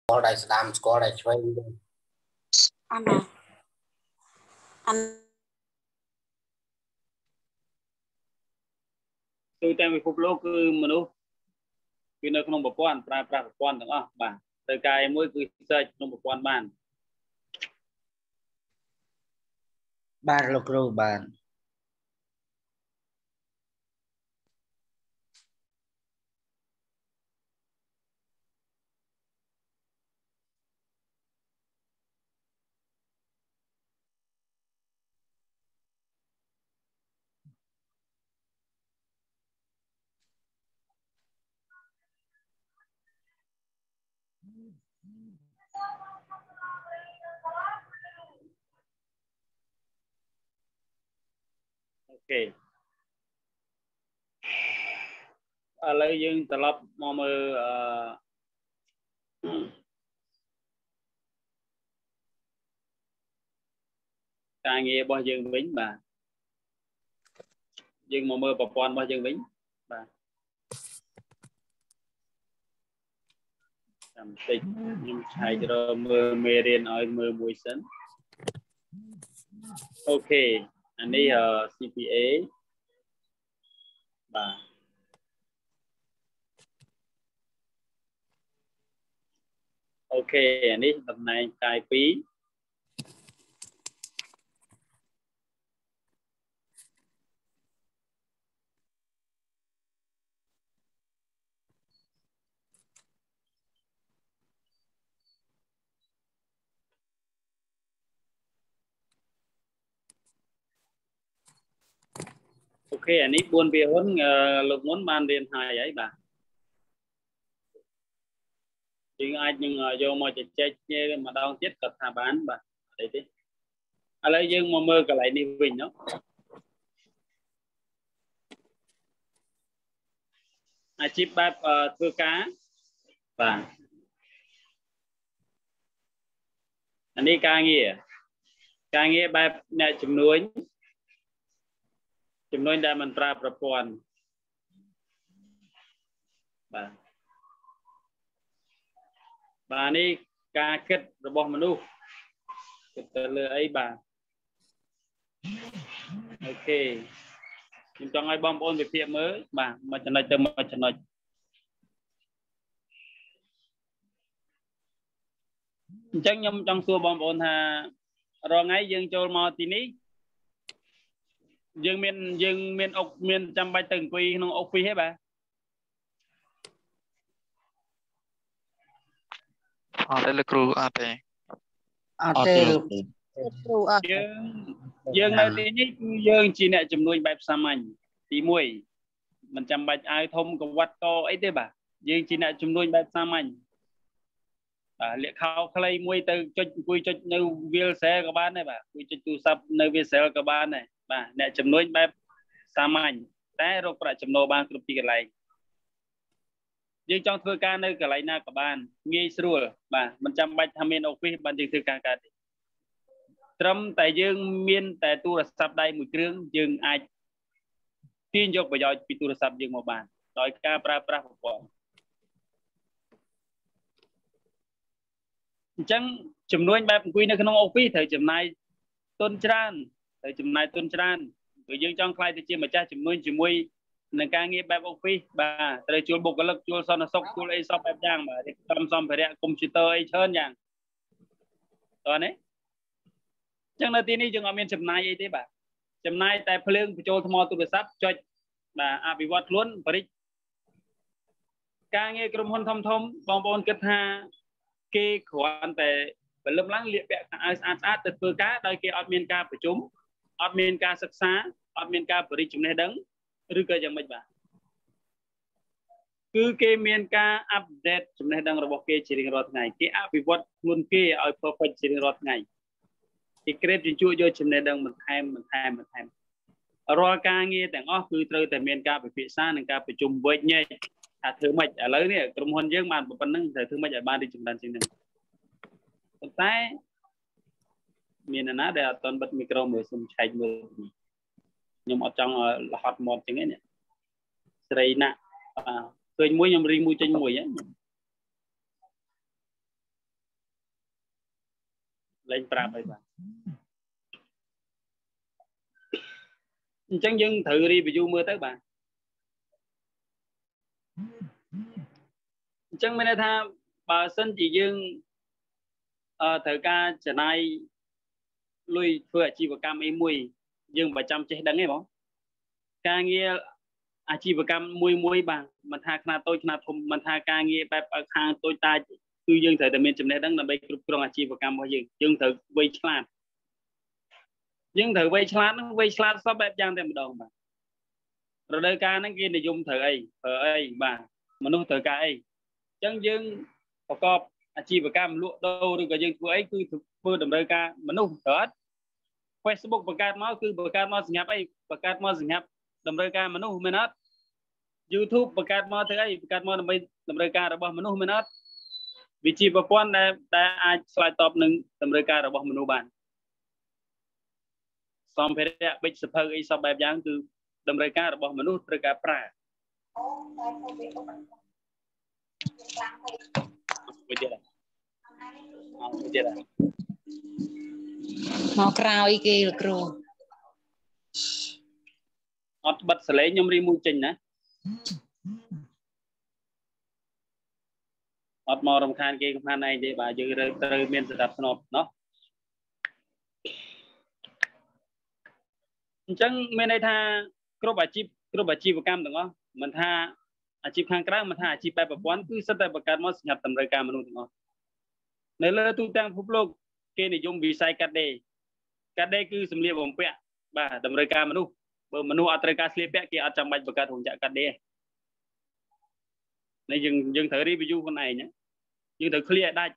đại đam có đại chơi anh à anh tôi đang bị phục lô cứ mà đâu cứ nơi không một quan pra một quan đúng không bà từ cái mỗi cứ search không một quan bàn ban lục rồi bàn ok lấy dương tập lập mò mơ cái nghe bao dương vĩnh bà dương mò mơ bảo quan bao dương vĩnh bà làm tịch nhưng hay cho mơ mê riêng ở mơ mùi sấn ok anh đi CPA bà ok anh đi tập này cài phí ok anh ấy buôn về huấn lục muốn ban điền hài ấy bà nhưng ai nhưng vô mà chết mà đau chết cật thà bán bà đấy thế à lấy dương mà mơ cả lại đi bình đó à chip bắp thưa cá và anh đi ca nghĩa bắp nè chùm nuôi đã mình traประปอนbàนี่การคิดระบบมนุษย์คิดเลยไอ้bà ok mình cho ngay bom ôn về phía mới bà mà cho nó chắc nhom trong xua bom ôn hà rồi ngay dương châu mò tí ní dương miền ốc miền trăm bài từng quy nó ốc quy hết bà đây là crew ate dương này tí ní dương chỉ nè chùm nuôi bẹp xăm ảnh tí mùi mình trăm bài ai thông có quạt to ấy thế bà dương chỉ nè chùm nuôi bẹp xăm ảnh liệt khao khai mùi từ cho quy cho nơi viên xe các bạn này bà quy cho tu sắp nơi viên xe các bạn này bà nè chùm nuôi bẹp xăm ảnh té rồi phải chùm nô ban cực kỳ cái này dương trong thưa ca nơi cái này na các bạn nghi sửa bà mình trăm bài tham miên office ban dương thưa ca cả trâm tại dương miên tại tu là sắp đây một trường dương ai tiên dục bây giờ bị tu là sắp dương một bàn đòi ca pra của chẳng chùm nuôi bẹp quy nơi không office thời chùm này tôn tràn người dương trong khai thì chia mà cha chùm nuôi nâng ca nghe bẹp office bà tại chuột bục cái lực chuột son nó sốc chuột ấy sốc bẹp giang mà thì tâm xong phải đẹp computer ấy hơn nhàng toàn đấy chẳng là tin đi chừng ở miền chùm này thế bà chùm này tại phơi cho thằng mò tụi sắp cho bà bị vót luôn phải ca nghe cầm hôn thông bong bong kết ha kê khoản tại phải lâm lắng liệt bẹt ăn từ phơi cá đây kia admin ca phải chúng admin ca sắc xá admin ca phải chùm này đắng rư cơ chẳng mấy bà cứ cái miền ca update chùm này đắng rồi kê chỉ riêng rót ngày cái app bị vót luôn kê ở perfect chỉ riêng rót ngày cái create trên chuỗi vô chùm này đắng mình thêm rồi ca ngheទាំងអស់គឺត្រូវតែមានការពិភាក្សានិងការប្រជុំវែកញែកថាធ្វើម៉េចឥឡូវនេះក្រុមហ៊ុនយើងបានប៉ុណ្ណឹងត្រូវធ្វើម៉េចឲ្យបានរីកចម្រើនជាងនេះប៉ុន្តែមានណាដែលអត់ទាន់បិទមីក្រូមើលសុំឆែកមើលខ្ញុំអត់ចង់លហត់មាត់ជាងនេះស្រីណាឃើញមួយខ្ញុំរីមួយចេញមួយ lên prap ấy bạn chẳng dừng thử review mưa tới bạn chẳng mấy tha bà sân chỉ dừng thời ca trở này lui vừa chỉ vào cam ấy mùi dừng 300 chế đắng ấy bóng ca nghe chỉ vào cam mùi bằng mình tha khna tôi khna thùng mình tha ca nghe bẹp ở hàng tôi ta cứ dừng thời mình chấm này đắng là bây trong chỉ vào cam bao dừng thử vây chlan dừng thử vây chlan sao bẹp giang thêm một đồng mà rồi đây ca nó kia để dùng thử ấy bà mà nó thử ca ấy chẳng dừng có chỉ vào cam lụa đâu được cái dừng ấy cứ vừa đầm đây ca mà nó thở Facebook បង្កើតមកគឺបង្កើតមកសម្រាប់អីបង្កើតមកសម្រាប់តម្រូវការមនុស្សមែនអត់ YouTube បង្កើតមកធ្វើអីបង្កើតមកដើម្បីតម្រូវការរបស់មនុស្សមែនអត់វិជាប្រព័ន្ធដែលអាចឆ្លើយតបនឹងតម្រូវការរបស់មនុស្សបានសម្ភារៈបិចសភៅអីសពបែបយ៉ាងគឺតម្រូវការរបស់មនុស្សត្រូវការប្រើវិជាមកក្រោយគេលោកគ្រូអត់បិទសលេងខ្ញុំរីមួយចេញណាអត់មករំខានគេកំផានឯងទេបាទយើងត្រូវមានស្ដាប់ស្នប់เนาะអញ្ចឹងមានន័យថាគ្រប់អាជីវកម្មទាំងអស់មិនថាអាជីពខាងក្រៅមិនថាអាជីពបែបប្រព័ន្ធគឺសិតតែបង្កើតមកសម្រាប់តម្រូវការមនុស្សទាំងអស់នៅលើទូទាំងពិភពលោកគេនិយមវិស័យកាត់ដេរគឺសម្លៀកបំពាក់បាទតម្រូវការមនុស្សបើមនុស្សអត់ត្រូវការស្លៀកពាក់គេអត់ចាំបាច់បង្កើតរោងចក្រកាត់ដេរនេះយើងត្រូវ review ខ្លួនឯងយើងត្រូវ clear ដាច់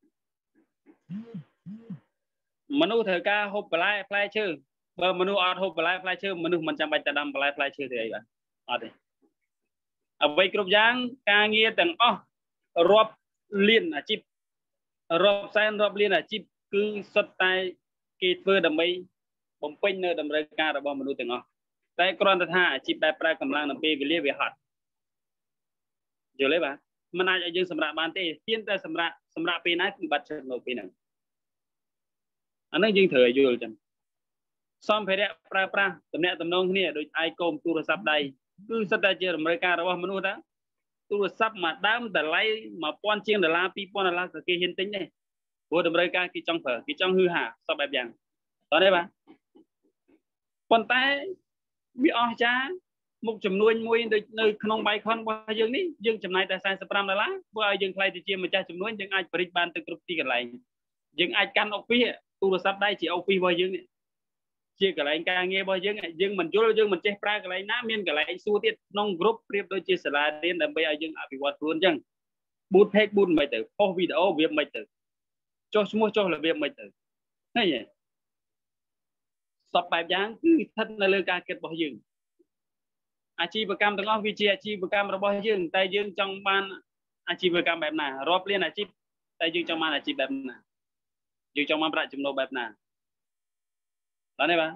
មនុស្សត្រូវការហូបបន្លែផ្លែឈើបើមនុស្សអត់ហូបបន្លែផ្លែឈើមនុស្សមិនចាំបាច់ទៅដាំបន្លែផ្លែឈើទេអីបាទអត់ទេអ្វីគ្រប់យ៉ាងការងារទាំងអស់រាប់លានអាជីពរាប់សែនរាប់លានអាជីពគឺសុទ្ធតែគេធ្វើដើម្បីបំពេញនៅតម្រូវការរបស់មនុស្សទាំងអស់តែគ្រាន់តែថាអាជីពដែលប្រើកម្លាំងនៅពេលវេលាវាហត់យល់ទេបាទមិនអាចឲ្យយើងសម្រាប់បានទេទៀនតែសម្រាប់ពេលណាគឺបាត់ចិត្តនៅពេលហ្នឹងអានេះយើងត្រូវឲ្យយល់ចឹងសម្ភារៈប្រើប្រាស់តំណែងតំណងគ្នាដូចអាយកូមទូរស័ព្ទដៃគឺសិតតែជាតម្រូវការរបស់មនុស្សតាទូរស័ព្ទមួយដើមតម្លៃ$1000ជាង$2000ក៏គេហ៊ានទិញដែរព្រោះតម្រូវការគេចង់ប្រើគេចង់ហឺហាសពបែបយ៉ាងតើទេបាទប៉ុន្តែវាអស្ចារ្យមុខចំនួនមួយដូចនៅក្នុងបៃខុនរបស់យើងនេះយើងចំណាយតែ$45ព្រោះឲ្យយើងខ្លាយទៅជាម្ចាស់ចំនួនយើងអាចបរិច្បានទៅគ្រប់ទីកន្លែងយើងអាចកាន់អុកពីទូរស័ព្ទដៃជាអុកពីរបស់យើងនេះជាកន្លែងការងាររបស់យើងមិនយល់យើងមិនចេះប្រើកន្លែងណាមានកន្លែងសួរទៀតក្នុងក្រុមប្រៀបដូចជាសាលារៀនដើម្បីឲ្យយើងអភិវឌ្ឍខ្លួនអញ្ចឹង boot page boot មិនទៅផុសវីដេអូវាមិនទៅចុះឈ្មោះចុះរបៀបមិនទៅឃើញទេសពបែបយ៉ាងគឺស្ថិតនៅលើការគិតរបស់យើងអាជីវកម្មទាំងអស់វាជាអាជីវកម្មរបស់យើងតែយើងចង់បានអាជីវកម្មបែបណារាប់លានអាជីពតែយើងចង់បានអាជីពបែបណាយើងចង់បានប្រាក់ចំណូលបែបណាដល់នេះបាទ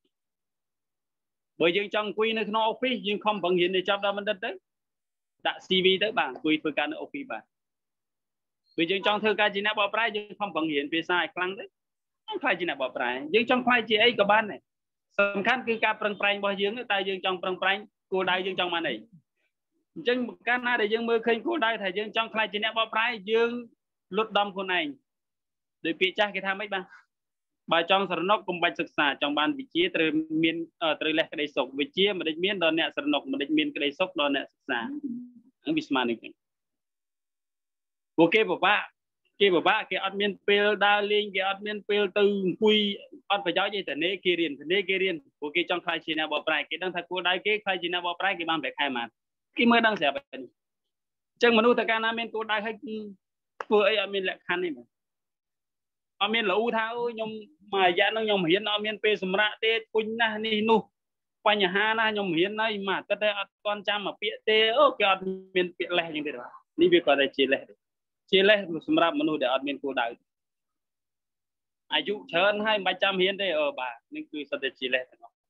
បើយើងចង់អង្គុយនៅក្នុង office យើងខំប្រឹងរៀនឲ្យចប់ដល់បណ្ឌិតទៅដាក់ CV ទៅបាទអង្គុយធ្វើការនៅ office បាទបើយើងចង់ធ្វើការជាអ្នកបកប្រែយើងខំប្រឹងរៀនភាសាឲ្យខ្លាំងទៅខ្លាយជាអ្នកបកប្រែយើងចង់ខ្លាយជាអីក៏បានដែរសំខាន់គឺការប្រឹងប្រែងរបស់យើងតែយើងចង់ប្រឹងប្រែងគោលដៅយើងចង់បានអីអញ្ចឹងកាលណាដែលយើងមើលឃើញគោលដៅថាយើងចង់ខ្លាយជាអ្នកបកប្រែយើងលុតដំខ្លួនឯងដោយពាក្យចាស់គេថាម៉េចបាទបើចង់ស្រណុកកុំបាច់សិក្សាចង់បានវិជ្ជាត្រូវលះក្តីសុខវិជ្ជាមិនដេចមានដល់អ្នកស្រណុកមិនដេចមានក្តីសុខដល់អ្នកសិក្សាហ្នឹងវាស្មើនឹងគ្នាពួកគេពិបាកគេអត់មានពេលដើរលេងគេអត់មានពេលទៅអង្គុយអត់ប្រយោជន៍ទេតែនេះគេរៀនពួកគេចង់ខ្លាយជាអ្នកបកប្រែគេដឹងថាគួរដៅគេខ្លាយជាអ្នកបកប្រែគេបានប្រាក់ខែមកគេមើលដឹងស្រាប់ហើយអញ្ចឹងមនុស្សតែកាលណាមានគោលដៅហើយគឺធ្វើអីអត់មានលក្ខខណ្ឌទេបាទអត់មានលូថាអូខ្ញុំមួយរយៈហ្នឹងខ្ញុំរៀនអត់មានពេលសម្រាប់ទេពុញណាស់នេះនោះបញ្ហាណាខ្ញុំរៀនហើយមួយអាទិត្យតែអត់ទាន់ចាំមកពាក្យទេអូគេអត់មានពាក្យលេសអញ្ចឹងទេបាទនេះវាគាត់តែជាលេសសម្រាប់មនុស្សដែលអត់មានគោលដៅអាយុច្រើនហើយមិនបាច់ចាំរៀនទេបាទនេះគឺសិតតែជាលេសទាំងអស់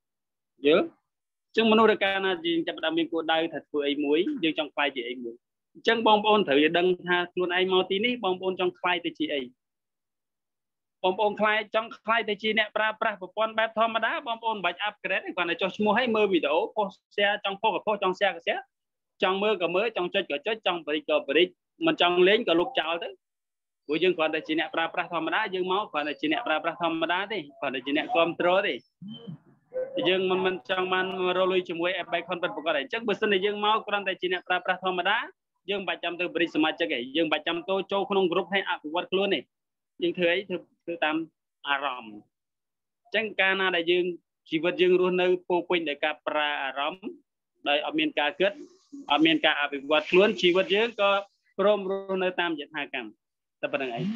យល់ចឹងមនុស្សដែលកាលណាយើងចាប់ផ្ដើមមានគោលដៅថាធ្វើអីមួយយើងចង់ខ្លាយជាអីមួយ chẳng bong bồn thử đăng tha luôn ai mau tí ní bong bồn trong khai tới chị ấy bong bồn khai trong khai tới chị nè pra pra bong bẹp thom mà đá bong bồn bạch upgrade còn là cho mua hay mơ video post xe trong post trong xe cái xe trong mơ cả mới trong chơi trong bridge mình trong lên cả lục chào đấy buổi dương còn là chị nè pra pra thom mà đá dương máu còn là chị nè pra pra thom mà đá đi còn là chị nè control đi dương mình trong man rồi chung với bay con vật của cái chắc bữa nay dương máu còn là chị nè pra pra thom mà đá dương 300 từ bridge mà chơi cái dương 300 tôi cho không group hay vật luôn này dương thứ ấy thứ tam aram chẳng ca na đại dương chỉ vật dương luôn nơi po quỳnh để cà pra aram đại ở miền ca kết ở miền ca vật luôn chỉ vật dương có prom luôn nơi tam dịch hai cam tập bằng ấy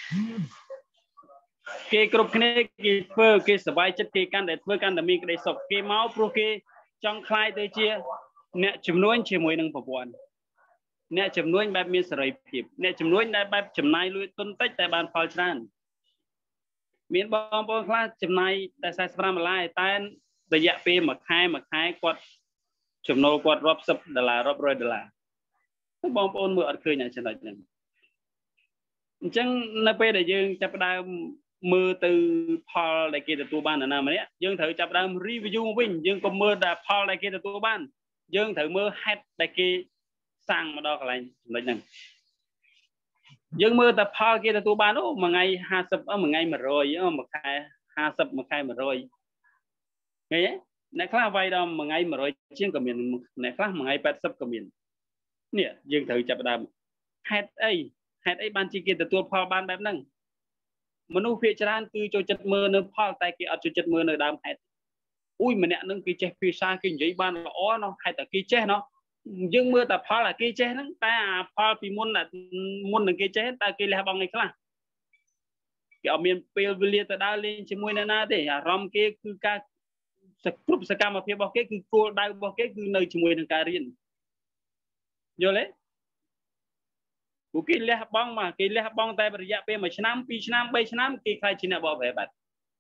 cái group này cái phơ cái sợi chất cái can để phơ can để mình cái sọc cái máu pro cái trong khai tới chia nè chấm nuôi chia mùi nâng phục vụ nè chấm nuôiแบบมีเสรีភាពnè chấm nuôiได้แบบចំណាយលុយទុនតិចតែបានផលច្រើនមានបងប្អូនខ្លះចំណាយតែ45ដុល្លារតែរយៈពេលមួយខែគាត់ចំណូលគាត់រាប់សិបដុល្លាររាប់រយដុល្លារទៅបងប្អូនមើលអត់ឃើញអាចំណុចហ្នឹងអញ្ចឹងនៅពេលដែលយើងចាប់ផ្ដើមមើលទៅផលដែលគេទទួលបានណាម្នាក់យើងត្រូវចាប់ផ្ដើម review វិញយើងក៏មើលតែផលដែលគេទទួលបានយើងត្រូវមើល head ដែលគេសាំងមកដល់កន្លែងចំណុចហ្នឹងយើងមើលតែផលគេទទួលបានអូមួយថ្ងៃ50មួយថ្ងៃ100មួយខែ50មួយខែ100ឃើញទេអ្នកខ្លះវាយដល់មួយថ្ងៃ100ជាងក៏មានអ្នកខ្លះមួយថ្ងៃ80ក៏មាននេះយើងត្រូវចាប់ផ្ដើមហេតុអីបានជាគេទទួលផលបានបែបហ្នឹងមនុស្សភាគច្រើនគឺចូលចិត្តមើលនៅផលតែគេអត់ចូលចិត្តមើលនៅដើមហេតុអ៊ុយម្នាក់ហ្នឹងគេចេះភាសាគេនិយាយបានល្អណោះហេតុតែគេចេះណោះយើងមើលតែផលអាគេចេះហ្នឹងតែអាផលពីមុននឹងគេចេះតែគេលះបង់ឯខ្លះគេអត់មានពេលវេលាទៅដើរលេងជាមួយអ្នកណាទេអារម្មណ៍គេគឺការគ្រប់សកម្មភាពរបស់គេគឺគោលដៅរបស់គេគឺនៅជាមួយនឹងការរៀនយល់ទេពួកគេលះបង់មកគេលះបង់តែរយៈពេល1ឆ្នាំ2ឆ្នាំ3ឆ្នាំគេខ្លាចជាអ្នកបកប្រែបាត់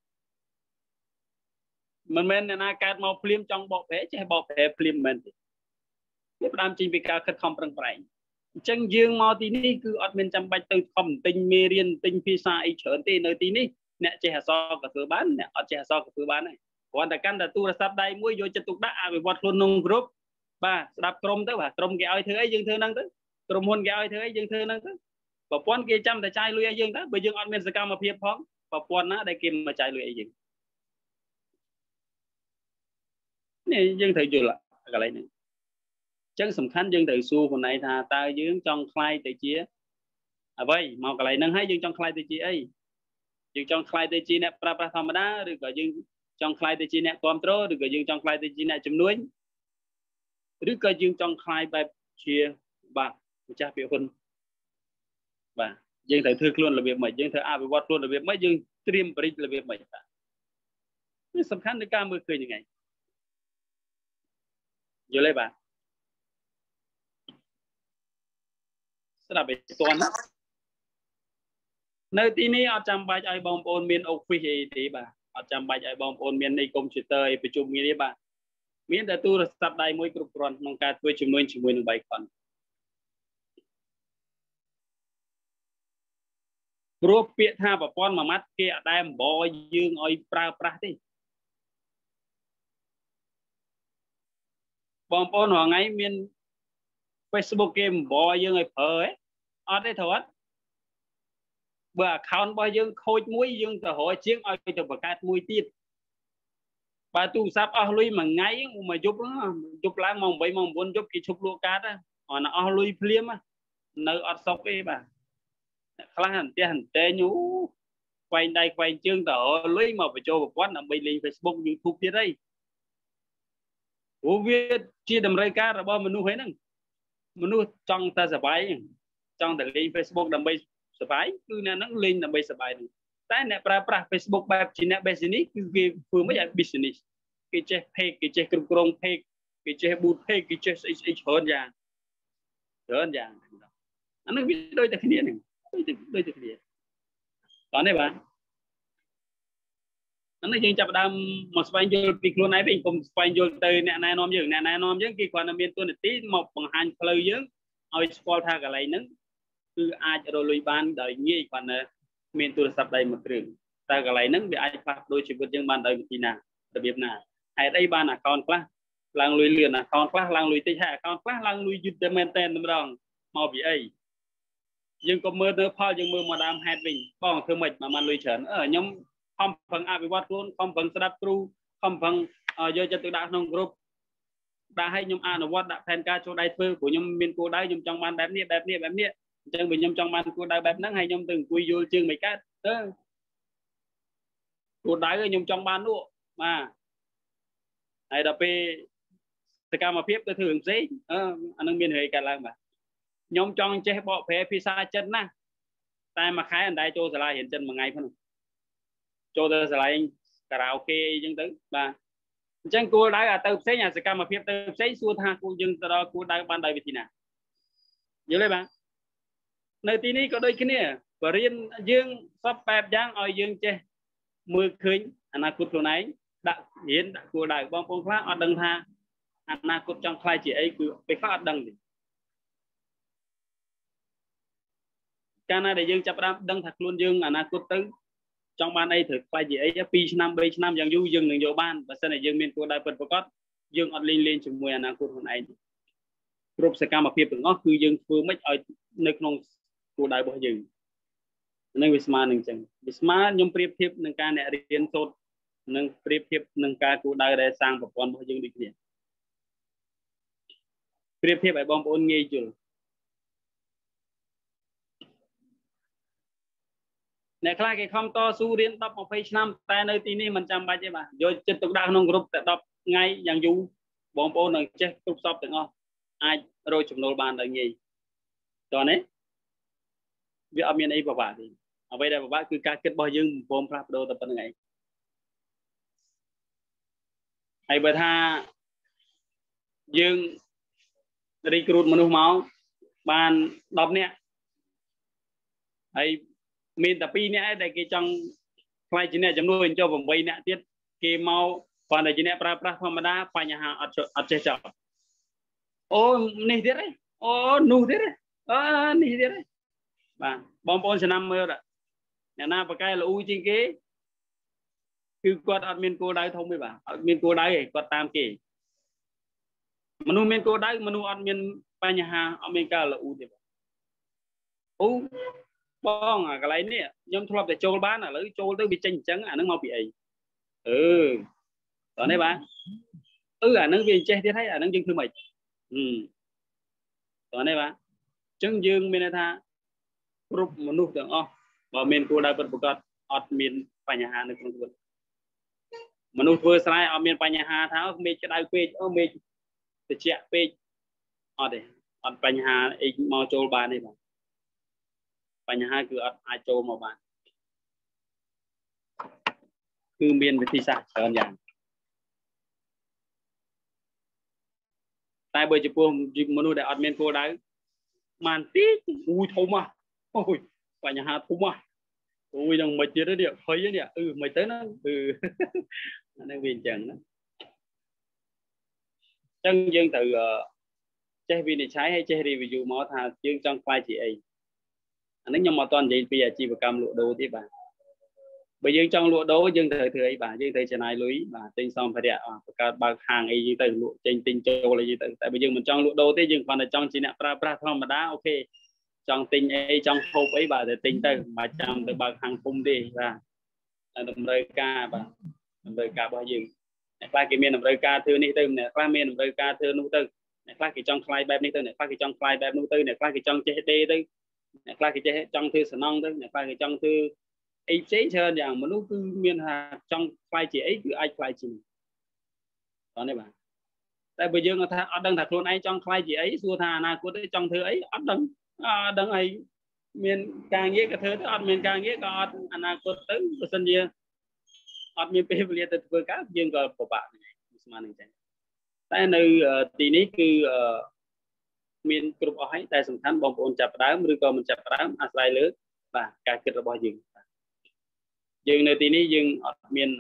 មិនមែនអ្នកណាកើតមកភ្លាមចង់បកប្រែចេះបកប្រែភ្លាមមែនទេវាផ្ដើមចេញពីការខិតខំប្រឹងប្រែងអញ្ចឹងយើងមកទីនេះគឺអត់មានចាំបាច់ទៅខំទិញមេរៀនទិញភាសាអីច្រើនទេនៅទីនេះអ្នកចេះអក្សរក៏ធ្វើបានអ្នកអត់ចេះអក្សរក៏ធ្វើបានដែរគ្រាន់តែកាន់តែទូរស័ព្ទដៃមួយយកចិត្តទុកដាក់អភិវឌ្ឍខ្លួនក្នុងគ្រប់បាទស្ដាប់ក្រុមទៅបាទក្រុមគេឲ្យធ្វើអីយើងធ្វើហ្នឹងទៅក្រុមហ៊ុនគេឲ្យធ្វើអីយើងធ្វើហ្នឹងទៅប្រព័ន្ធគេចាំតែចាយលុយឲ្យយើងទៅបើយើងអត់មានសកម្មភាពផងប្រព័ន្ធណាដែលគេមកចាយលុយឲ្យយើងនេះយើងត្រូវយល់កន្លែងហ្នឹងចឹងសំខាន់យើងត្រូវសួរខ្លួនឯងថាតើយើងចង់ខ្លាយទៅជាអ្វីមកកន្លែងហ្នឹងហើយយើងចង់ខ្លាយទៅជាអីយើងចង់ខ្លាយទៅជាអ្នកប្រើប្រាស់ធម្មតាឬក៏យើងចង់ខ្លាយទៅជាអ្នកគ្រប់គ្រងឬក៏យើងចង់ខ្លាយទៅជាអ្នកជំនួយឬក៏យើងចង់ខ្លាយបែបជាបាទម្ចាស់ពាក្យហ៊ុនបាទយើងត្រូវធ្វើខ្លួនរបៀបម៉េចយើងត្រូវអភិវឌ្ឍខ្លួនរបៀបម៉េចយើងត្រៀមបរិយារបៀបម៉េចបាទនេះសំខាន់នៃការមើលឃើញហ្នឹងឯងយល់ទេបាទស្ដាប់ឲ្យតន់នៅទីនេះអត់ចាំបាច់ឲ្យបងប្អូនមាន Office អីទេបាទអត់ចាំបាច់ឲ្យបងប្អូនមាននៃ computer អីប្រជុំគ្នាទេបាទមានតែទូរស័ព្ទដៃមួយគ្រប់គ្រាន់ក្នុងការធ្វើជំនួយជាមួយនឹង Bicon ព្រោះពាក្យថាប្រព័ន្ធមួយម៉ាត់គេអត់ដែលអំបរយើងឲ្យប្រើប្រាស់ទេបងប្អូនរាល់ថ្ងៃមាន Facebook គេអំបរយើងឲ្យប្រើហ៎អត់ទេត្រូវអត់បើ account របស់យើងខូចមួយយើងទៅរកជាងឲ្យទៅបង្កើតមួយទៀតបើទូរស័ព្ទអស់លុយមួយថ្ងៃមួយយប់ឡើងម៉ោង8ម៉ោង9យប់គេឈប់លក់កាតអត់អស់លុយភ្លាមនៅអត់សុខទេបាទខ្លះអន្ទះអន្តែងខ្វែងដៃខ្វែងជើងទៅរកលុយមកបញ្ចូលប្រព័ន្ធដើម្បីលេង Facebook YouTube ទៀតអីព្រោះវាជាតម្រូវការរបស់មនុស្សហ្នឹងមនុស្សចង់តែសុបាយចង់តែលេង Facebook ដើម្បីសុបាយគឺអ្នកហ្នឹងលេងដើម្បីសុបាយហ្នឹងតែអ្នកប្រើប្រាស់ Facebook បែបជាអ្នក business គឺគេធ្វើមិនឲ្យ business គេចេះ page គេចេះគ្រប់គ្រង page គេចេះ boot page គេចេះស្អីច្រើនយ៉ាងអានោះវាដូចតែគ្នាហ្នឹងដូចតែគ្នាតោះនេះបាទអានេះយើងចាប់ផ្ដើមមកស្វែងយល់ពីខ្លួនឯងវិញកុំស្វែងយល់ទៅអ្នកណែនាំយើងគេគ្រាន់តែមានទួនាទីមកបង្ហាញផ្លូវយើងឲ្យស្គាល់ថាកន្លែងហ្នឹងគឺអាចរលួយបានដោយងាយគាត់នៅមានទូរស័ព្ទដៃមួយគ្រឿងតែកន្លែងហ្នឹងវាអាចផ្លាស់ប្ដូរជីវិតយើងបានដោយវិធីណារបៀបណាហេតុអីបាន account ខ្លះឡើងលុយលឿន account ខ្លះឡើងលុយតិចហើយ account ខ្លះឡើងលុយយឺតតែមែនតែម្ដងមកពីអីយើងក៏មើលទៅផលយើងមើលមកដើមហេតុវិញបងធ្វើម៉េចបានលុយច្រើនខ្ញុំខំប្រឹងអភិវឌ្ឍខ្លួនខំប្រឹងស្ដាប់គ្រូខំប្រឹងយកចិត្តទុកដាក់ក្នុងក្រុមដាក់ឲ្យខ្ញុំអនុវត្តដាក់ផែនការចូលដៃធ្វើព្រោះខ្ញុំមានគោលដៅខ្ញុំចង់បានបែបនេះអញ្ចឹងបើខ្ញុំចង់បានគោលដៅបែបហ្នឹងហើយខ្ញុំទៅអង្គុយយល់ជើងមិនកើតគោលដៅខ្ញុំចង់បាននោះបាទហើយដល់ពេលសកម្មភាពទៅធ្វើរឿងផ្សេងអានឹងមានរឿងកើតឡើងបាទខ្ញុំចង់ចេះបកប្រែភាសាចិនណាតែមួយខែអណ្ដែតចូលសាលារៀនចិនមួយថ្ងៃផងចូលទៅសាលាការ៉ាអូខេអីចឹងទៅបាទអញ្ចឹងគោលដៅអាទៅផ្សេងអាសកម្មភាពទៅផ្សេងសួរថាគូយើងទៅដល់គោលដៅបានដោយវិធីណាយល់ទេបាទនៅទីនេះក៏ដូចគ្នាបរិញ្ញាយើងសពបែបយ៉ាងឲ្យយើងចេះមើលឃើញអនាគតខ្លួនឯងដាក់រៀនដាក់គោលដៅបងប្អូនខ្លះអត់ដឹងថាអនាគតចង់ខ្លាយជាអីគឺពេលខ្លះអត់ដឹងទេកាលណាដែលយើងចាប់ផ្ដើមដឹងថាខ្លួនយើងអនាគតទៅចង់បានអីត្រូវខ្លាយជាអី2ឆ្នាំ3ឆ្នាំយ៉ាងយូរយើងនឹងយកបានបើមិនតែយើងមានគោលដៅពិតប្រាកដយើងអត់លេងជាមួយអនាគតខ្លួនឯងគ្រប់សកម្មភាពទាំងអស់គឺយើងធ្វើមិនឲ្យនៅក្នុងគោលដៅរបស់យើងនឹងវាស្មើនឹងអញ្ចឹងវាស្មើខ្ញុំប្រៀបធៀបនឹងការអ្នករៀនសូត្រនិងប្រៀបធៀបនឹងការគោលដៅដែលសាងប្រព័ន្ធរបស់យើងដូចគ្នាប្រៀបធៀបឲ្យបងប្អូនងាយយល់អ្នកខ្លះគេខំតស៊ូរៀន10 20ឆ្នាំតែនៅទីនេះមិនចាំបាច់ទេបាទយកចិត្តទុកដាក់ក្នុងក្រុមតែ10ថ្ងៃយ៉ាងយូរបងប្អូននឹងចេះគ្រប់សពទាំងអស់អាចរកចំណូលបានដោយងាយតើនេះវាអត់មានអីពិបាកទេអ្វីដែលពិបាកគឺការគិតរបស់យើងព្រមផ្លាស់ប្ដូរតែប៉ុណ្្នឹងឯងហើយបើថាយើងរីគ្រូតមនុស្សមកបាន10នាក់ហើយមានតែ2នាក់ឯងដែលគេចង់ខ្លាយជាអ្នកចំនួនចុះ8នាក់ទៀតគេមកគ្រាន់តែជាអ្នកប្រើប្រាស់ធម្មតាបញ្ហាអត់ចេះចប់អូនេះទៀតឯងអូនោះទៀតឯងនេះទៀតឯងបាទបងប្អូនចំណាំមើលអ្នកណាបកែលូជាងគេគឺគាត់អត់មានគោលដៅធំទេបាទអត់មានគោលដៅទេគាត់តាមគេមនុស្សមានគោលដៅមនុស្សអត់មានបញ្ហាអត់មានការលូទេបាទអូបងអាកន្លែងនេះខ្ញុំធ្លាប់តែចូលបានឥឡូវចូលទៅវាចេញអញ្ចឹងអានឹងមកពីអីតោះនេះបាទអានឹងវាចេះទៀតហើយអានឹងយើងធ្វើម៉េចតោះនេះបាទអញ្ចឹងយើងមានន័យថាគ្រប់មនុស្សទាំងអស់បើមានគោលដៅពិតប្រាកដអត់មានបញ្ហានៅក្នុងជីវិតមនុស្សធ្វើស្រែអត់មានបញ្ហាថាមេឃក្តៅពេកមេឃត្រជាក់ពេកអត់ទេអត់បញ្ហាអីមកចូលបានទេបាទបញ្ហាគឺអត់អាចចូលមកបានគឺមានវិធីសាស្ត្រច្រើនយ៉ាងតែបើចំពោះមនុស្សដែលអត់មានគោលដៅបានតិចធំអូយបញ្ហាធំអូយនឹងមិនទៀតនេះភ័យនេះមិនទៅណាអានេះវាអញ្ចឹងណាអញ្ចឹងយើងត្រូវចេះវិនិច្ឆ័យហើយចេះ review មកថាយើងចង់ខ្លាយជាអីអានេះខ្ញុំអត់ទាន់និយាយពីអាជីវកម្មលក់ដូរទេបាទបើយើងចង់លក់ដូរយើងត្រូវធ្វើអីបាទយើងត្រូវចំណាយលុយបាទទិញសម្ភារៈបង្កើតបើកហាងអីយើងទៅលក់ចេញទិញចូលអីយើងទៅតែបើយើងមិនចង់លក់ដូរទេយើងគ្រាន់តែចង់ជាអ្នកប្រើប្រាស់ធម្មតាអូខេចង់ទិញអីចង់ហូបអីបាទតែទិញទៅមិនបាច់ចាំទៅបើកហាងធំទេបាទតម្រូវការបាទតម្រូវការរបស់យើងអ្នកខ្លះគេមានតម្រូវការធ្វើនេះទៅអ្នកខ្លះមានតម្រូវការធ្វើនោះទៅអ្នកខ្លះគេចង់ខ្លាយបែបនេះទៅអ្នកខ្លះគេចង់ខ្លាយបែបនោះទៅអ្នកខ្លះគេចង់ចេះដេទៅអ្នកខ្លះគេចេះចង់ធ្វើសំណង់ទៅអ្នកខ្លះគេចង់ធ្វើអីផ្សេងច្រើនយ៉ាងមនុស្សគឺមានថាចង់ខ្លាយជាអីគឺអាចខ្លាយជាតោះនេះបាទតែបើយើងថាអត់ដឹងថាខ្លួនឯងចង់ខ្លាយជាអីសួរថាអនាគតចង់ធ្វើអីអត់ដឹងអីមានការងារក៏ធ្វើទៅអត់មានការងារក៏អត់អនាគតទៅបើសិនជាអត់មានពេលវេលាទៅធ្វើការយើងក៏ពិបាកហ្នឹងស្មាននឹងចឹងតែនៅទីនេះគឺមានគ្រប់អស់ហើយតែសំខាន់បងប្អូនចាប់ផ្ដើមឬក៏មិនចាប់ផ្ដើមអាស្រ័យលើបាទការគិតរបស់យើងនៅទីនេះយើងអត់មាន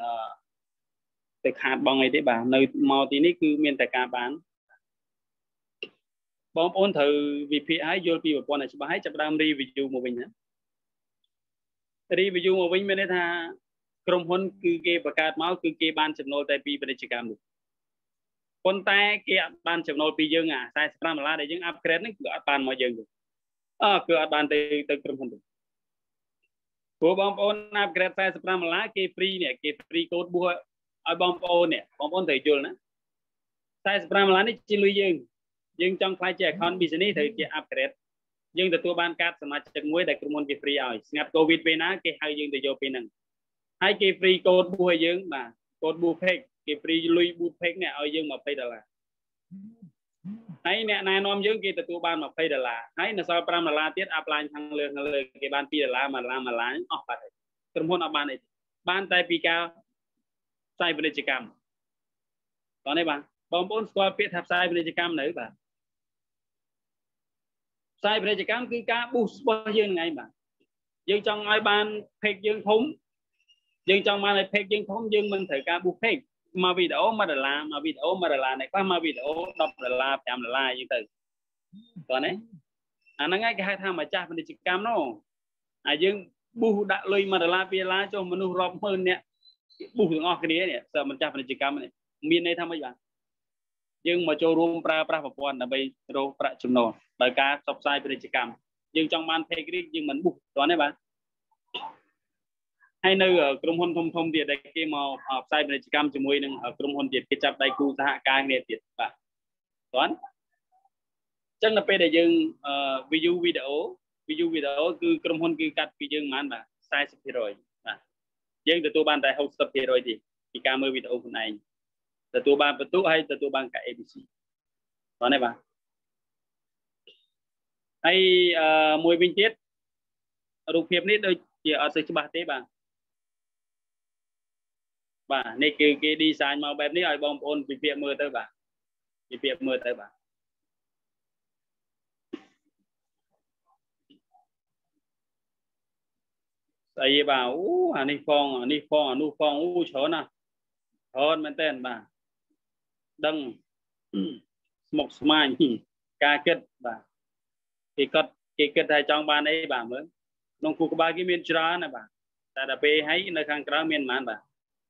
ទៅខាតបងអីទេបាទនៅមកទីនេះគឺមានតែការបាន bom ôn thử vì phía hái vô pi một con này chỉ hái chập đam review một mình nữa review một mình mới thaក្រុមហ៊ុនគឺគេបង្កើតមកគឺគេបានចំណូលតែពីពាណិជ្ជកម្មនេះប៉ុន្តែគេអត់បានចំណូលពីយើងអា$45ដែលយើង upgrade នេះគឺអត់បានមកយើងទេគឺអត់បានទៅក្រុមហ៊ុនទេព្រោះបងប្អូន upgrade $45គេ free នេះគេ free code បួសឲ្យបងប្អូននេះបងប្អូនត្រូវយល់ណា$45នេះជាលុយយើងចង់ខ្លាចជា account business ត្រូវជា upgrade យើងទទួលបានកាតសមាជិកមួយដែលក្រុមហ៊ុនគេ free ឲ្យស្ងាត់ covid ពេលណាគេហៅយើងទៅយកពេលហ្នឹងហើយគេ free code បួសឲ្យយើងបាទ code បួស page គេ free លុយបួស page នេះឲ្យយើង$20ហើយអ្នកណែនាំយើងគេទទួលបាន$20ហើយនៅសល់$5ទៀត apply ខាងលើគេបាន$2 $1 អស់បាត់ហើយក្រុមហ៊ុនអត់បានអីបានតែពីការផ្សាយពាណិជ្ជកម្មតោះនេះបាទបងប្អូនស្គាល់ពាក្យថាផ្សាយពាណិជ្ជកម្មនៅបាទផ្សាយពាណិជ្ជកម្មគឺការ boost របស់យើងថ្ងៃបាទយើងចង់ឲ្យបាន page យើងធំយើងចង់បានឲ្យ page យើងធំយើងមិនត្រូវការ boost page មកវីដេអូ$1មកវីដេអូ$1នេះខ្លះមកវីដេអូ$10 $5អញ្ចឹងទៅតោះណាអាហ្នឹងឯងគេហៅថាម្ចាស់ពាណិជ្ជកម្មនោះហើយយើង boost ដាក់លុយ$1 $2ចុះមនុស្សរាប់ម៉ឺននាក់ boost ទាំងអស់គ្នានេះសើម្ចាស់ពាណិជ្ជកម្មនេះមានន័យថាម៉េចបាទយើងមកចូលរួមប្រើប្រាស់ប្រព័ន្ធដើម្បីរកប្រាក់ចំណូលដោយការផ្សព្វផ្សាយពាណិជ្ជកម្មយើងចង់បាន page នេះយើងមិន boost តោះណាបាទហើយនៅក្រុមហ៊ុនធំទៀតដែលគេមកផ្សាយពាណិជ្ជកម្មជាមួយនឹងក្រុមហ៊ុនទៀតគេចាប់ដៃគូសហការគ្នាទៀតបាទតោះអញ្ចឹងនៅពេលដែលយើង view វីដេអូគឺក្រុមហ៊ុនគឺកាត់ពីយើងប៉ុន្មានបាទ 40% បាទយើងទទួលបានតែ 60% ទេពីការមើលវីដេអូខ្លួនឯងទទួលបានបន្ទុកហើយទទួលបានការ ABC បាទនេះបាទហើយមួយវិញទៀតរូបភាពនេះដូចជាអត់សូវច្បាស់ទេបាទនេះគឺគេ design មកបែបនេះឲ្យបងប្អូនពិភាក្សាមើលទៅបាទស្អីបាទអូអានេះផងអានោះផងអូច្រើនណាស់ច្រើនមែនតើបាទដឹងស្មុគស្មាញការគិតបាទគេគិតថាចង់បានអីបាទមើលក្នុងគូក្បាលគេមានច្រើនណាបាទតែដល់ពេលហើយនៅខាងក្រៅមានប៉ុន្មានបាទ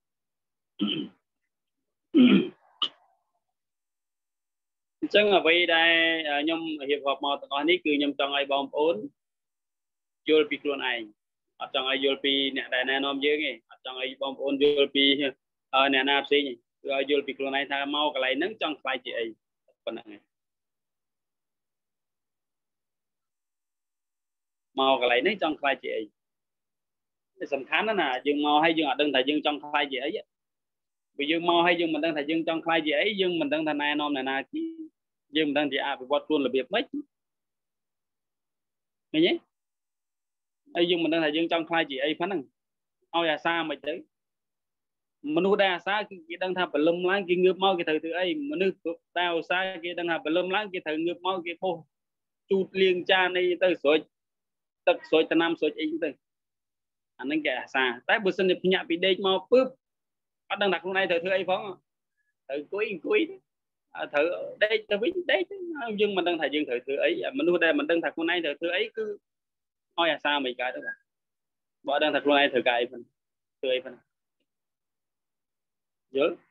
អញ្ចឹងអ្វីដែលខ្ញុំរៀបរាប់មកទាំងអស់នេះគឺខ្ញុំចង់ឲ្យបងប្អូនយល់ពីខ្លួនឯងអត់ចង់ឲ្យយល់ពីអ្នកដែលណែនាំយើងទេអត់ចង់ឲ្យបងប្អូនយល់ពីអ្នកណាផ្សេងទេគឺឲ្យយល់ពីខ្លួនឯងថាមកកន្លែងហ្នឹងចង់ខ្លាយជាអីប៉ុណ្ណឹងឯងមកកន្លែងនេះចង់ខ្លាយជាអីសំខាន់ណាយើងមកហើយយើងអត់ដឹងថាយើងចង់ខ្លាយជាអីបើយើងមកហើយយើងមិនដឹងថាយើងចង់ខ្លាយជាអីយើងមិនដឹងថាណែនាំអ្នកណាទីយើងមិនដឹងជាអភិវឌ្ឍខ្លួនរបៀបម៉េចឃើញទេហើយយើងមិនដឹងថាយើងចង់ខ្លាយជាអីប៉ុណ្ណឹងឲ្យអាសាមិនទៅមនុស្សដែលអាសាគឺគេដឹងថាបលឹមឡើងគេងើបមកគេត្រូវធ្វើអីមនុស្សដែលអាសាគេដឹងថាបលឹមឡើងគេត្រូវងើបមកគេបោះជូតលាងចានអីទៅស្រួយទឹកស្រួយតំណាំស្រួយអីទៅអាហ្នឹងគេអាសាតែបើសិនជាភ្ញាក់ពីដេកមកពឹបអត់ដឹងថាខ្លួនឯងត្រូវធ្វើអីផងត្រូវអង្គុយត្រូវដេកទៅវិញដេកយើងមិនដឹងថាយើងត្រូវធ្វើអីមនុស្សដែលមិនដឹងថាខ្លួនឯងត្រូវធ្វើអីគឺឲ្យអាសាមិនកើតទេបើអត់ដឹងថាខ្លួនឯងត្រូវការអីផងធ្វើអីផងយល់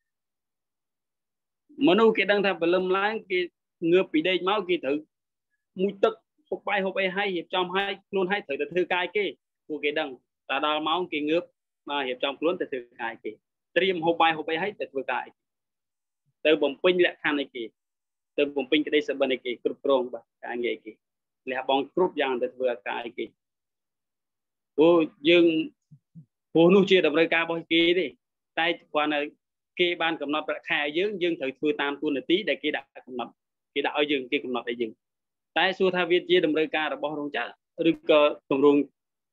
មនុស្សគេដឹងថាបលឹមឡើងគេងើបពីដេកមកគេត្រូវមួយទឹកហូបបាយហូបអីហើយរៀបចំឲ្យខ្លួនឲ្យត្រូវទៅធ្វើកាយគេពួកគេដឹងតែដល់ម៉ោងគេងើបមករៀបចំខ្លួនទៅធ្វើកាយគេត្រៀមហូបបាយហូបអីឲ្យទៅធ្វើកាយទៅបំពេញលក្ខខណ្ឌឲ្យគេទៅបំពេញក្តីសុបិនឲ្យគេគ្រប់គ្រងបាទការងារគេលះបង់គ្រប់យ៉ាងទៅធ្វើកាយគេព្រោះយើងព្រោះនោះជាតម្រូវការរបស់គេទេតែគ្រាន់តែគេបានកំណត់ប្រាក់ខែឲ្យយើងត្រូវធ្វើតាមទូនាទីដែលគេដាក់កំណត់គេដាក់ឲ្យយើងគេកំណត់ឲ្យយើងតែសួរថាវាជាតម្រូវការរបស់រោងចក្រឬក៏គម្រោង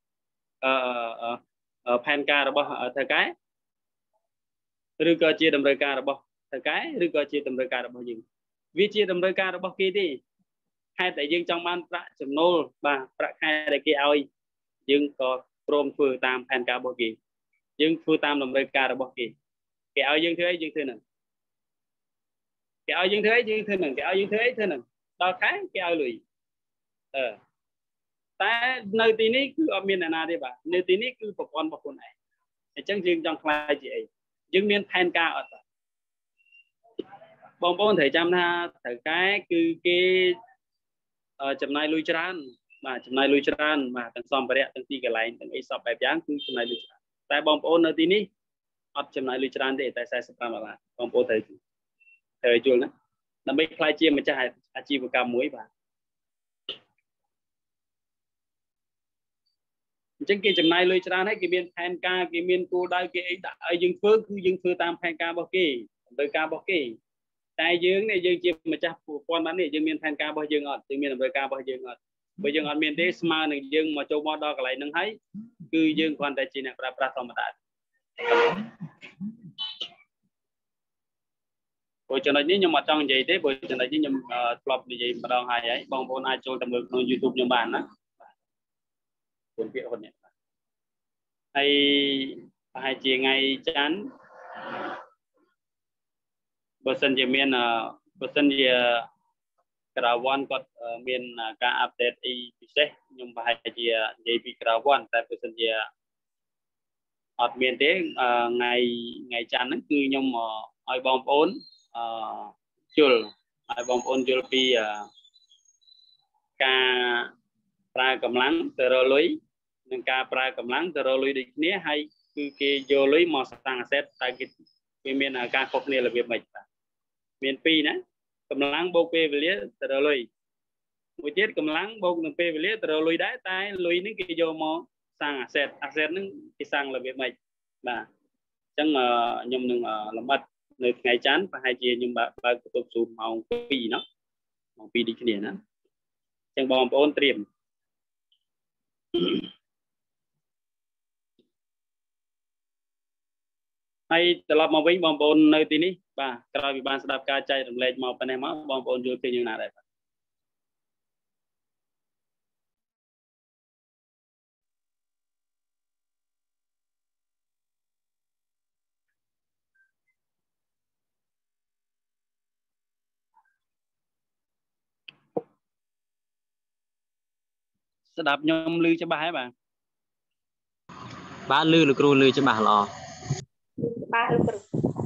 ផែនការរបស់ថៅកែឬក៏ជាតម្រូវការរបស់ថៅកែឬក៏ជាតម្រូវការរបស់យើងវាជាតម្រូវការរបស់គេទេហេតុតែយើងចង់បានប្រាក់ចំណូលបាទប្រាក់ខែដែលគេឲ្យយើងក៏ព្រមធ្វើតាមផែនការរបស់គេយើងធ្វើតាមតម្រូវការរបស់គេគេឲ្យយើងធ្វើអីយើងធ្វើហ្នឹងគេឲ្យយើងធ្វើអីយើងធ្វើហ្នឹងគេឲ្យយើងធ្វើអីធ្វើហ្នឹងដល់ខែគេឲ្យលុយតែនៅទីនេះគឺអត់មានអ្នកណាទេបាទនៅទីនេះគឺប្រព័ន្ធរបស់ខ្លួនឯងអញ្ចឹងយើងចង់ខ្លាយជាអីយើងមានផែនការអត់បងប្អូនត្រូវចាំថាត្រូវកែគឺគេចំណាយលុយច្រើនបាទចំណាយលុយច្រើនបាទទាំងសម្ភារៈទាំងទីកន្លែងទាំងអីសពបែបយ៉ាងគឺចំណាយលុយច្រើនតែបងប្អូននៅទីនេះអត់ចំណាយលុយច្រើនទេតែ$45បងប្អូនត្រូវយល់ណាដើម្បីខ្លាយជាម្ចាស់អាជីវកម្មមួយបាទអញ្ចឹងគេចំណាយលុយច្រើនហើយគេមានផែនការគេមានគោលដៅគេអីដាក់ឲ្យយើងធ្វើគឺយើងធ្វើតាមផែនការរបស់គេតម្រូវការរបស់គេតែយើងនេះយើងជាម្ចាស់ប្រព័ន្ធបាននេះយើងមានផែនការរបស់យើងអត់យើងមានតម្រូវការរបស់យើងអត់បើយើងអត់មានទេស្មើនឹងយើងមកចូលមកដល់កន្លែងហ្នឹងហើយគឺយើងគ្រាន់តែជាអ្នកប្រើប្រាស់ធម្មតាព្រោះចំណុចនេះខ្ញុំអត់ចង់និយាយទេព្រោះចំណុចនេះខ្ញុំធ្លាប់និយាយម្ដងហើយបងប្អូនអាចចូលទៅមើលក្នុង YouTube ខ្ញុំបានណាគុណពាក្យហ្នឹងហើយប្រហែលជាថ្ងៃច័ន្ទបើសិនជាមានបើសិនជាក្រៅវ៉ាន់គាត់មានការអាប់ដេតអីពិសេសខ្ញុំប្រហែលជានិយាយពីក្រៅវ៉ាន់តែបើសិនជាអត់មានទេថ្ងៃច័ន្ទហ្នឹងគឺខ្ញុំឲ្យបងប្អូនយល់ឲ្យបងប្អូនយល់ពីការប្រើកម្លាំងទៅរកលុយនិងការប្រើកម្លាំងទៅរកលុយដូចគ្នាហើយគឺគេយកលុយមកសាងអាសេតតែគេមានការខុសគ្នារបៀបម៉េចបាទមានពីរណាកម្លាំងបូកពេលវេលាទៅរកលុយមួយទៀតកម្លាំងបូកនឹងពេលវេលាទៅរកលុយដែរតែលុយនេះគេយកមកសាងអាសេតហ្នឹងគេសាងរបៀបម៉េចបាទអញ្ចឹងខ្ញុំនឹងលម្អិតនៅថ្ងៃច័ន្ទប្រហែលជាខ្ញុំបើកបន្ទប់ Zoom ម៉ោង 2 ណាម៉ោង 2 ដូចគ្នាណាអញ្ចឹងបងប្អូនត្រៀមហើយត្រឡប់មកវិញបងប្អូននៅទីនេះបាទក្រោយពីបានស្ដាប់ការចែករំលែកមកប៉ុណ្ណេះមកបងប្អូនយល់ឃើញយ៉ាងណាដែរបាទស្ដាប់ខ្ញុំឮច្បាស់ហើយបាទឮលោកគ្រូឮច្បាស់ល្អបាទលោកគ្រូ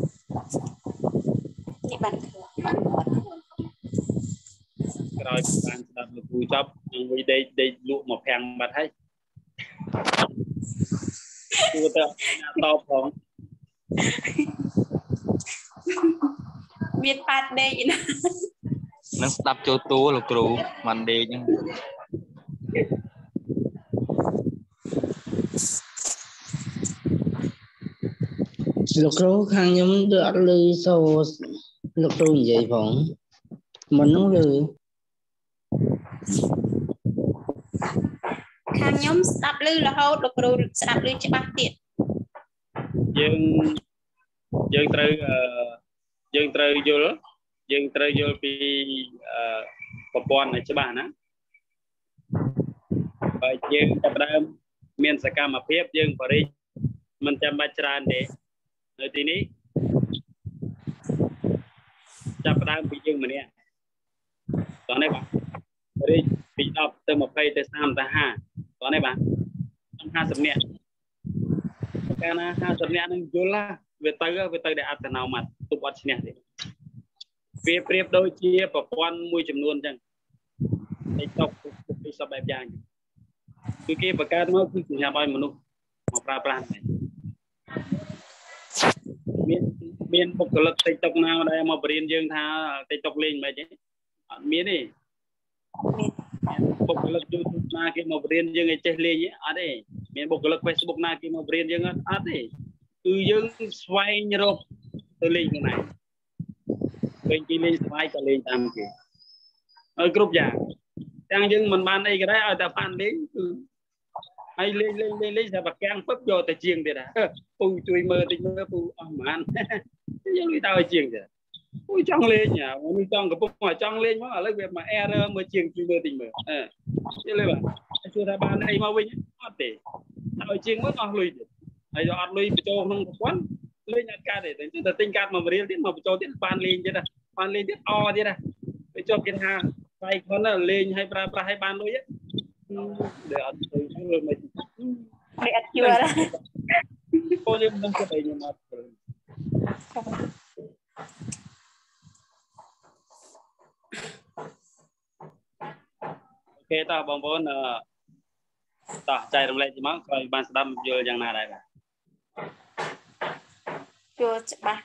នេះបានក្រោយបានស្ដាប់លោកគ្រូចប់នឹងវិញដេកលក់មកប្រាំងបាត់ហើយគួរតែតបផងមានប៉ាត់ដេកណានឹងស្ដាប់ចូលតួលោកគ្រូមិនដេកហ្នឹងលោកគ្រូខាងខ្ញុំដូចអត់ឮសូលោកគ្រូនិយាយផងមិននោះឮខាងខ្ញុំស្ដាប់ឮរហូតលោកគ្រូស្ដាប់ឮច្បាស់ទៀតយើងត្រូវយល់ពីប្រព័ន្ធឲ្យច្បាស់ណាបើយើងចាប់ដើមមានសកម្មភាពយើងបរិយាមិនចាំបាច់ច្រើនទេនៅទីនេះចាប់ដើមពីយើងម្នាក់តោះនេះបាទបរិយាពី10ទៅ20ទៅ30ទៅ50តោះនេះបាទ50នាក់កាលណា50នាក់នឹងយល់វាទៅដែលអត្តនោម័តទប់អត់ឈ្នះទេវាប្រៀបដូចជាប្រព័ន្ធមួយចំនួនអញ្ចឹងTikTokពីសពបែបយ៉ាងគឺគេបង្កើតមកគឺសម្រាប់ឲ្យមនុស្សមកប្រើប្រាស់មានបុគ្គលិក TikTok ណាដែលមកបរៀនយើងថា TikTok លេងមិនទេអត់មានទេបុគ្គលិក YouTube ណាគេមកបរៀនយើងឲ្យចេះលេងអត់ទេមានបុគ្គលិក Facebook ណាគេមកបរៀនយើងអត់ទេគឺយើងស្វែងរកទៅលេងខ្លួនឯងពេលគេលេងស្វាយក៏លេងតាមគេឲ្យគ្រប់យ៉ាងទាំងយើងមិនបានអីក៏ដែរឲ្យតែបានលេងគឺហើយលេងតែបាកាំងពឹបយកតែជាងទៀតពូជួយមើលតិចមើលពូអស់ប្រហែលយើងនិយាយទៅឲ្យជាងទៀតពូចង់លេងមនុស្សចង់កំពុងចង់លេងមកឥឡូវវាមក error មើលជាងជួយមើលតិចមើលយល់ទេបាទជួយថាបានអីមកវិញអត់ទេឲ្យជាងមើលអស់លុយទៀតហើយអត់លុយបញ្ចូលក្នុងប្រព័ន្ធលេងអត់កើតទេតែទិញកាតមករៀលទៀតមកបញ្ចូលទៀតបានលេងទៀតបានលេងទៀតអទៀតទៅចុះគេថា tay con là lên hay hay ban đôi ấy để ăn từ chưa mày để ăn chưa đó cô nhưng không có đây nhưng mà ok ta bong bóng ta chạy đồng lại chỉ mắc rồi ban đâm vừaយ៉ាងណាដែរ chưaច្បាស់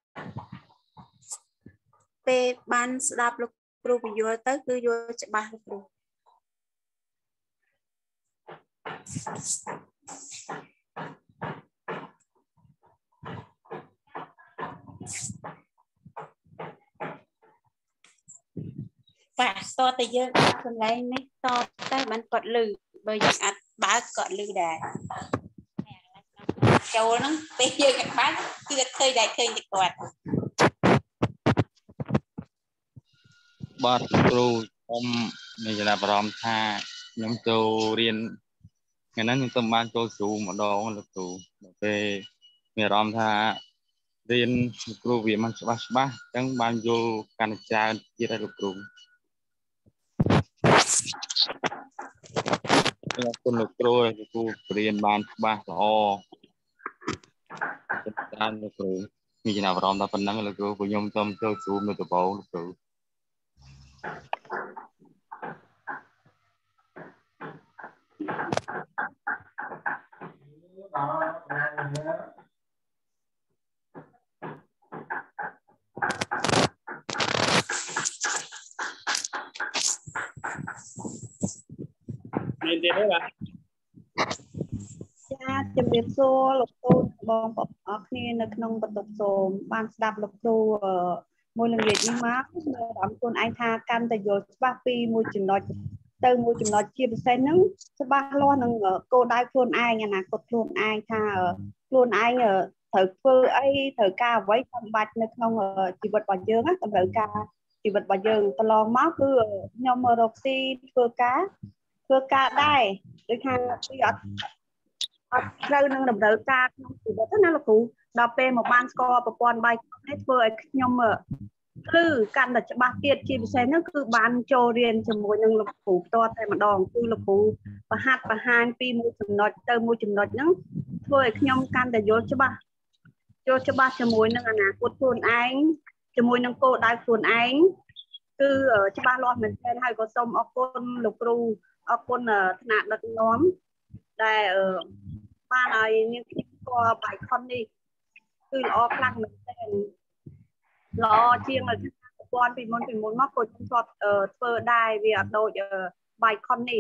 ពេលបានស្ដាប់លោកគ្រូពន្យល់ទៅគឺយល់ច្បាស់លោកគ្រូបាទតតែយើងកន្លែងនេះតតែបានគាត់លឺបើយើងអត់បើគាត់លឺដែរចូលហ្នឹងពេលយើងបើគឺអត់ឃើញដែរឃើញតែគាត់បាទគ្រូខ្ញុំមានចំណាប់អារម្មណ៍ថាខ្ញុំចូលរៀនថ្ងៃហ្នឹងខ្ញុំទៅបានចូលគ្រូម្ដងលោកគ្រូដល់ពេលមានអារម្មណ៍ថារៀនលោកគ្រូវាមិនច្បាស់អញ្ចឹងបានយល់កាន់តែច្រើនទៀតហើយលោកគ្រូអរគុណលោកគ្រូរៀនបានច្បាស់ល្អច្រើនលោកគ្រូមានចំណាប់អារម្មណ៍តែប៉ុណ្ណឹងលោកគ្រូព្រោះខ្ញុំទៅចូលគ្រូនៅដំបូងលោកគ្រូមានទៀតទេបាទចាជំរាបសួរលោកគ្រូបងប្អូនអរគ្នានៅក្នុងបន្ទប់សូមបានស្ដាប់លោកគ្រូមួយល្ងាចនេះមកសម្រាប់ខ្លួនឯងថាកាន់តែយល់ច្បាស់ពីមួយចំណុចទៅមួយចំណុចជាពិសេសហ្នឹងច្បាស់លាស់នឹងគោលដៅខ្លួនឯងអនាគតខ្លួនឯងថាខ្លួនឯងត្រូវធ្វើអីត្រូវការអ្វីចាំបាច់នៅក្នុងជីវិតរបស់យើងណាតម្រូវការជីវិតរបស់យើងកន្លងមកគឺខ្ញុំរកស៊ីធ្វើការដែរដូចថាពីអត់ត្រូវនឹងតម្រូវការក្នុងជីវិតណាលោកគ្រូដល់ពេលមកបានស្គាល់ប្រព័ន្ធបាយនេះធ្វើឲ្យខ្ញុំគឺកាន់តែច្បាស់ទៀតជាពិសេសនោះគឺបានចូលរៀនជាមួយនឹងលោកគ្រូផ្ទាល់តែម្ដងគឺលោកគ្រូបង្ហាញពីមួយចំណុចទៅមួយចំណុចហ្នឹងធ្វើឲ្យខ្ញុំកាន់តែយល់ច្បាស់ជាមួយនឹងអនាគតខ្លួនឯងជាមួយនឹងគោលដៅខ្លួនឯងគឺច្បាស់លាស់មែនទែនហើយក៏សូមអរគុណលោកគ្រូអរគុណថ្នាក់ដឹកនាំដែលបានឲ្យនាងខ្ញុំស្គាល់បាយខុននេះគឺល្អខ្លាំងមែនទែនល្អជាងប្រព័ន្ធពីមុនមកក៏ខ្ញុំធ្លាប់ធ្វើដែរវាអត់ដូចបាយខុននេះ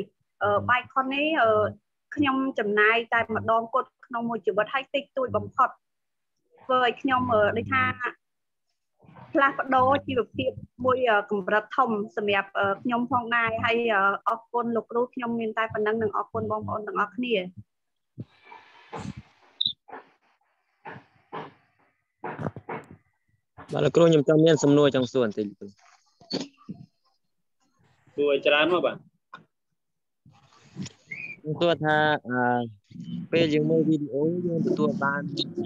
ខ្ញុំចំណាយតែម្ដងគត់ក្នុងមួយជីវិតឲ្យតិចតួចបំផុតធ្វើឲ្យខ្ញុំដូចថាផ្លាស់ប្ដូរជីវភាពមួយកម្រិតធំសម្រាប់ខ្ញុំផងដែរហើយអរគុណលោកគ្រូខ្ញុំមានតែប៉ុណ្ណឹងនឹងអរគុណបងប្អូនទាំងអស់គ្នាបាទលោកគ្រូខ្ញុំចង់មានសំណួរចង់សួរបន្តិចសួរច្រើនមកបាទខ្ញុំសួរថាពេលយើងមើលវីដេអូយើងទទួលបាន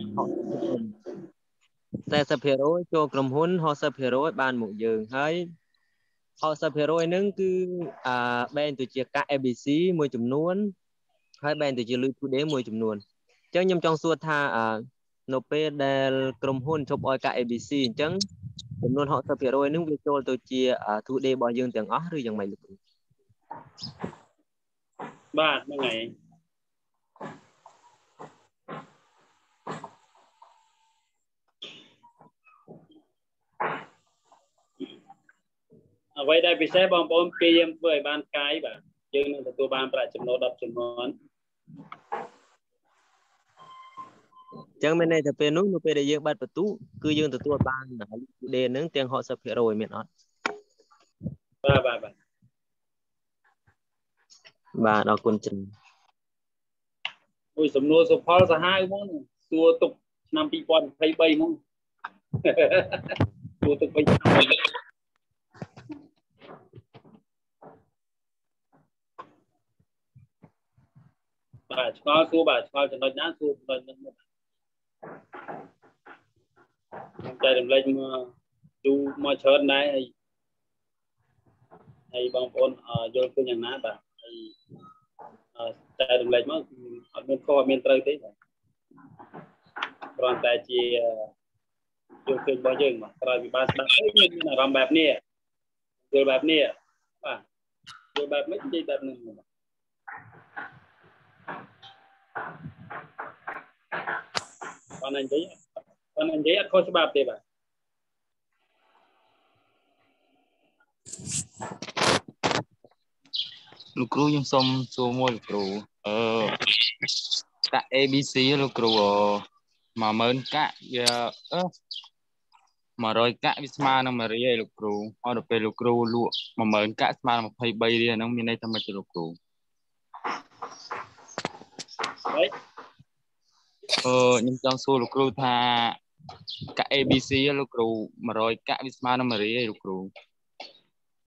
40% ចូលក្រុមហ៊ុន 60% បានមកយើងហើយ 60% ហ្នឹងគឺបែងទៅជាកាក់ ABC មួយចំនួនហើយបែងទៅជាលុយ today មួយចំនួនអញ្ចឹងខ្ញុំចង់សួរថានៅពេលដែលក្រុមហ៊ុនជប់ឲ្យកាក់ ABC អញ្ចឹងចំនួន 60% ហ្នឹងវាចូលទៅជា today របស់យើងទាំងអស់ឬយ៉ាងម៉េចលោកគ្រូបាទហ្នឹងហើយអ្វីដែលពិសេសបងប្អូនពេលយើងធ្វើឲ្យបានកាយបាទយើងនឹងទទួលបានប្រាក់ចំណូល10ចំនួនអញ្ចឹងមានន័យថាពេលនោះនៅពេលដែលយើងបាត់បន្ទុកគឺយើងទទួលបានដេហ្នឹងទាំង 60% មានអត់បាទអរគុណច្រើនអូយសំណួរសុផលសាហាវហ្មងសួរទុកឆ្នាំ2023ហ្មងសួរទុកពេញឆ្នាំបាទឆ្ងល់សួរបាទឆ្ងល់ចំណុចណាសួរចំណុចហ្នឹងខ្ញុំចែករំលែកមកយូរមកច្រើនដែរហើយហើយបងប្អូនយល់ឃើញយ៉ាងណាបាទហើយតែរំលែកមកអត់មានខុសអត់មានត្រូវទេបាទគ្រាន់តែជាយល់ឃើញរបស់យើងបាទក្រោយពីបានស្ដាប់ទៅយើងមានអារម្មណ៍បែបនេះយល់បែបនេះបាទយល់បែបនេះនិយាយបែបនេះបាទនិយាយអត់ខុសច្បាប់ទេបាទលោកគ្រូខ្ញុំសូមសួរមួយលោកគ្រូកាក់ ABC លោកគ្រូ10000កាក់វា100កាក់វាស្មើនឹង1រៀលលោកគ្រូអត់ដល់ពេលលោកគ្រូលក់10000កាក់ស្មើនឹង23រៀលហ្នឹងមានន័យថាម៉េចទេលោកគ្រូហើយខ្ញុំចង់សួរលោកគ្រូថាកាក់ ABC លោកគ្រូ100កាក់វាស្មើនឹង1រៀលលោកគ្រូ